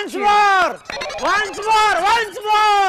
once more, once more, once more.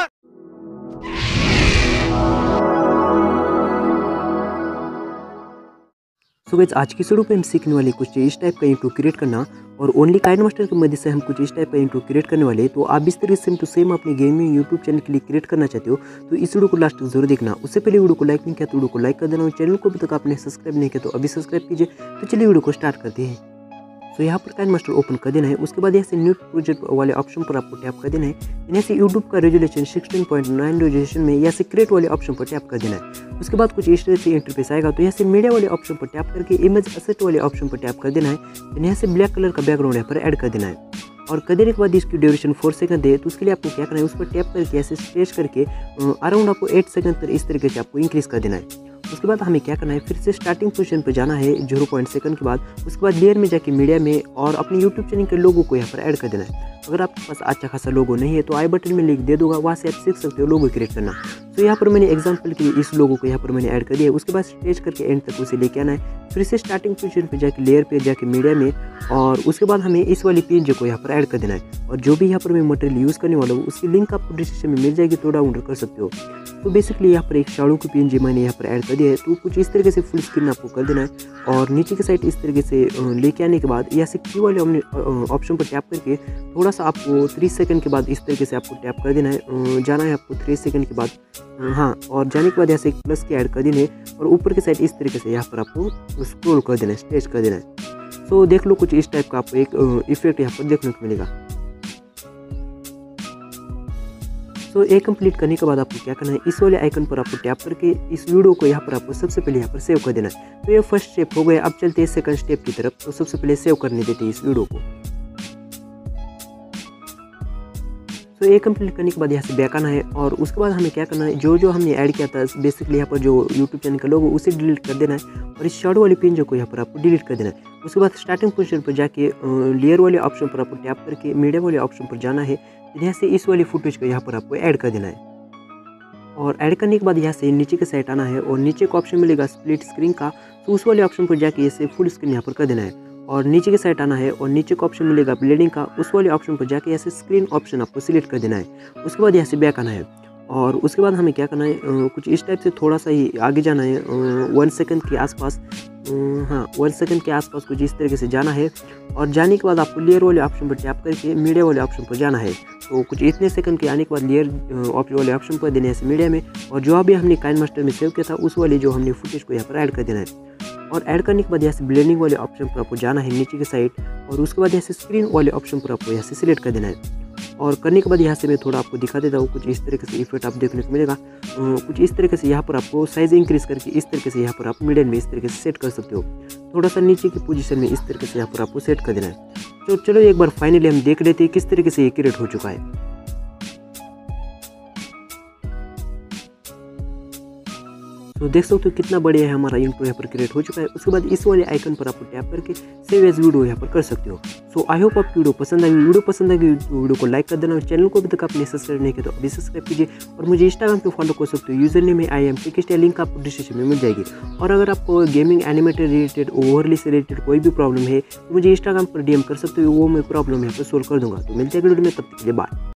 So guys आज की video पे हम सीखने वाले कुछ इस टाइप का इंट्रो क्रिएट करना और ओनली काइनमास्टर की मदद से हम कुछ इस टाइप का इंट्रो क्रिएट करने वाले। तो आप इस तरीके से सेम टू सेम अपने गेमिंग यूट्यूब चैनल के लिए क्रिएट करना चाहते हो तो इस वीडियो को लास्ट तक जरूर देखना। उससे पहले वीडियो को लाइक नहीं किया तो वीडियो को लाइक कर देना और चैनल को अभी तक आपने सब्सक्राइब नहीं किया तो अभी सब्सक्राइब कीजिए। तो चलिए वीडियो को स्टार्ट करते हैं। तो यहाँ पर काइनमास्टर ओपन कर देना है। उसके बाद यहाँ से न्यू प्रोजेक्ट वाले ऑप्शन पर आपको टैप कर देना है। यहाँ से यूट्यूब का रेजोल्यूशन 16.9 रेजोल्यूशन में यहाँ से क्रिएट वाले ऑप्शन पर टैप कर देना है। उसके बाद कुछ इस तरह से इंटरफेस आएगा। तो यहाँ से मीडिया वाले ऑप्शन पर टैप करके इमेज एसेट वाले ऑप्शन पर टैप कर देना है। यहाँ से ब्लैक कलर का बैकग्राउंड यहाँ पर ऐड कर देना है और कर देने के बाद इसकी ड्यूरेशन 4 सेकंड है। तो उसके लिए आपको क्या करना है, उस पर टैप करके ऐसे स्ट्रेच करके अराउंड आपको 8 सेकंड तक इस तरीके से आपको इंक्रीज कर देना है। उसके बाद हमें क्या करना है, फिर से स्टार्टिंग पोजीशन पर जाना है 0 सेकंड के बाद। उसके बाद लेयर में जाके मीडिया में और अपने यूट्यूब चैनल के लोगो को यहाँ पर ऐड कर देना है। अगर आपके पास अच्छा खासा लोगो नहीं है तो आई बटन में लिंक दे दूंगा, वहाँ से आप सीख सकते हो लोगो क्रिएट करना। तो यहाँ पर मैंने एग्जांपल के लिए इस लोगो को यहाँ पर मैंने ऐड कर दिया है। उसके बाद स्ट्रेच करके एंड तक उसे लेके आना है। फिर से स्टार्टिंग पोजीशन पे जाके लेयर पे जाके मीडिया में और उसके बाद हमें इस वाली पीएनजी को यहाँ पर ऐड कर देना है। और जो भी यहाँ पर मैं मटेरियल यूज़ करने वाला हूँ उसकी लिंक आपको डिस्क्रिप्शन में मिल जाएगी, तो डाउनलोड कर सकते हो। तो बेसिकली यहाँ पर एक शैडो की पीएनजी मैंने यहाँ पर ऐड कर दिया है। तो कुछ इस तरीके से फुल स्क्रीन आपको कर देना है और नीचे की साइड इस तरीके से लेके आने के बाद यहाँ से की वाले ऑप्शन पर टैप करके थोड़ा सा आपको 3 सेकंड के बाद इस तरीके से आपको टैप कर देना है। जाना है आपको 3 सेकंड के बाद, हाँ, और जाने के बाद यहाँ से एक प्लस की ऐड कर देना है और ऊपर की साइड इस तरीके से यहाँ पर आपको स्क्रॉल कर देना है, स्ट्रेच कर देना है। सो देख लो कुछ इस टाइप का आपको एक इफेक्ट यहाँ पर देखने को मिलेगा। तो ये कंप्लीट करने के बाद आपको क्या करना है, इस वाले आइकन पर आपको टैप करके इस वीडियो को यहाँ पर आपको सबसे पहले यहाँ पर सेव कर देना है। तो ये फर्स्ट स्टेप हो गया। अब चलते हैं सेकंड स्टेप की तरफ। तो सबसे पहले सेव करने देते हैं इस वीडियो को। तो ये कंप्लीट करने के बाद यहाँ से बैक आना है और उसके बाद हमें क्या करना है, जो जो हमने ऐड किया था बेसिकली यहाँ पर जो यूट्यूब चैनल का लोगो उसे डिलीट कर देना है और इस शैडो वाली पिन को यहाँ पर आपको डिलीट कर देना है। उसके बाद स्टार्टिंग पोजीशन पर जाके लेयर वाले ऑप्शन पर आपको टैप करके मीडिया वाले ऑप्शन पर जाना है। यहाँ से इस वाली फुटेज को यहाँ पर आपको ऐड कर देना है और ऐड करने के बाद यहाँ से नीचे के साइड आना है और नीचे का ऑप्शन मिलेगा स्प्लिट स्क्रीन का। तो उस वाले ऑप्शन पर जाके इसे फुल स्क्रीन यहाँ पर कर देना है और नीचे के साइड आना है और नीचे का ऑप्शन मिलेगा ब्लेंडिंग का। उस वाले ऑप्शन पर जाके ऐसे स्क्रीन ऑप्शन आपको सिलेक्ट कर देना है। उसके बाद यहाँ से बैक आना है और उसके बाद हमें क्या करना है, कुछ इस टाइप से थोड़ा सा ही आगे जाना है 1 सेकंड के आसपास, हाँ 1 सेकंड के आसपास कुछ इस तरीके से जाना है और जाने के बाद आपको लेयर वाले ऑप्शन पर टैप करके मीडिया वाले ऑप्शन पर जाना है। तो कुछ इतने सेकंड के आने के बाद लेयर वाले ऑप्शन पर देने से मीडिया में और जो अभी हमने काइनमास्टर में सेव किया था उस वाले जो हमने फुटेज को यहाँ पर ऐड कर देना है। और ऐड करने के बाद यहाँ से ब्लेंडिंग वाले ऑप्शन पर आपको जाना है नीचे की साइड और उसके बाद यहाँ से स्क्रीन वाले ऑप्शन पर आपको यहाँ से सिलेक्ट कर देना है। और करने के बाद यहाँ से मैं थोड़ा आपको दिखा देता हूँ, कुछ इस तरीके से इफेक्ट आप देखने को मिलेगा। कुछ इस तरीके से यहाँ पर आपको साइज इंक्रीज करके इस तरीके से यहाँ पर आप मीडियम में इस तरीके से सेट कर सकते हो। थोड़ा सा नीचे की पोजीशन में इस तरीके से यहाँ पर आपको सेट कर देना है। तो चलो एक बार फाइनली हम देख लेते हैं किस तरीके से ये क्रिएट हो चुका है। तो देख सकते हो कितना बढ़िया है हमारा इंट्रो यहाँ पर क्रिएट हो चुका है। उसके बाद इस वाले आइकन पर आपको टैप करके सेव एज वीडियो यहाँ पर कर सकते हो। सो आई होप आपकी वीडियो पसंद आई। वीडियो पसंद आई तो वीडियो को लाइक कर देना और चैनल को अभी तक आपने सब्सक्राइब नहीं किया तो अभी सब्सक्राइब कीजिए और मुझे इंस्टाग्राम पे फॉलो कर सकते हो। User name I am text, link आपको डिस्क्रिप्शन में मिल जाएगी। और अगर आपको गेमिंग एनिमेटेड रिलेटेड ओवरली से रिलेटेड कोई भी प्रॉब्लम है तो मुझे इंस्टाग्राम पर डीएम कर सकते हो, वो मैं प्रॉब्लम यहाँ पर सोल्व कर दूंगा। तो मिलते हैं वीडियो में, तब तक के लिए बाय।